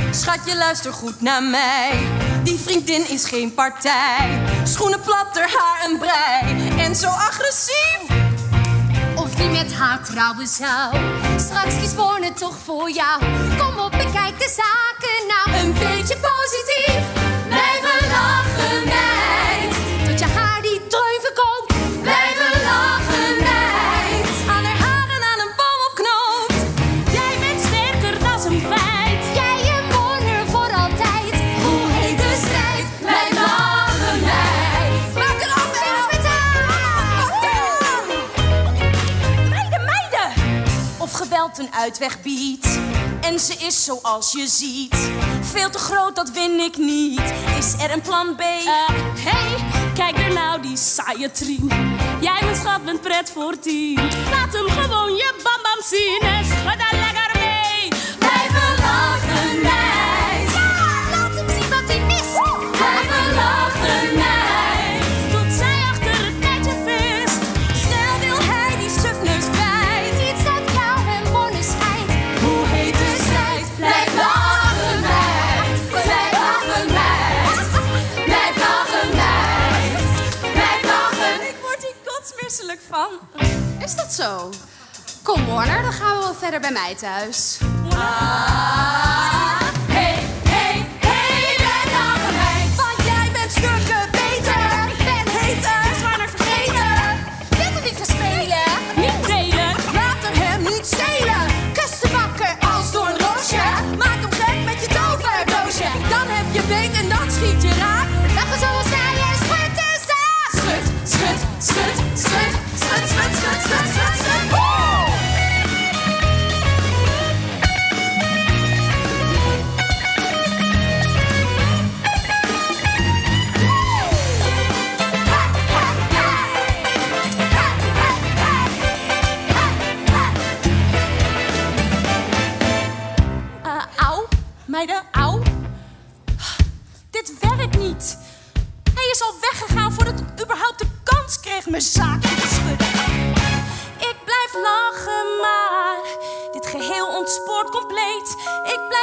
Schatje, luister goed naar mij. Die vriendin is geen partij. Schoenen plat, haar haar een brei. En zo agressief. Of wie met haar trouwen zou. Straks kiest Borne toch voor jou. Kom op, bekijk de zaken nou een beetje positief. Blijven lachen, meid. Tot je haar die dreun verkoopt. Blijven lachen, meid. Aan haar haren aan een boom opknoopt. Jij bent sterker dan een feit. Jij en Borne voor altijd. Hoe heet de strijd? Blijf lachen, meid. Maak er af en af met haar. Meiden! Of geweld een uitweg biedt. En ze is zoals je ziet. Veel te groot, dat win ik niet. Is er een plan B? Hey, kijk er nou die saaie trien. Jij mijn schat bent pret voor 10. Laat hem gewoon je bam zien en schud daar lekker mee. Blijven lachen, meid. Ja, laat hem zien wat hij mist. Blijven lachen, meid. Tot zij achter het netje vist. Snel wil hij die stufneus kwijt. Iets dat jou en Borne scheidt. Hoe heet de strijd? Blijf lachen, meid. Blijf lachen, meid. Blijf lachen, meid. Blijf lachen. Ik word hier kotsmisselijk van. Is dat zo? Kom, Warner, dan gaan we wel verder bij mij thuis. Hey, hey, hey, blijf lachen, meid. Want jij bent stukken beter. Bent Heter, zwanger vergeten. Wilt u niet verspelen? Niet delen. Laat er hem niet stelen. Kus te bakken als door een roosje. Maak hem gek met je toverdoosje. Dan heb je beet en dan schiet je raak. Lachen zoals hij en schud de zaak. Schud, schud, schud, schud, schud, schud, schud, schud, schud, schud. Woe! Au, meiden, au. Dit werkt niet. Hij is al weggegaan voordat ik überhaupt de kans kreeg mijn zaken te schudden. Ik blijf lachen, maar dit geheel ontspoort compleet. Ik blijf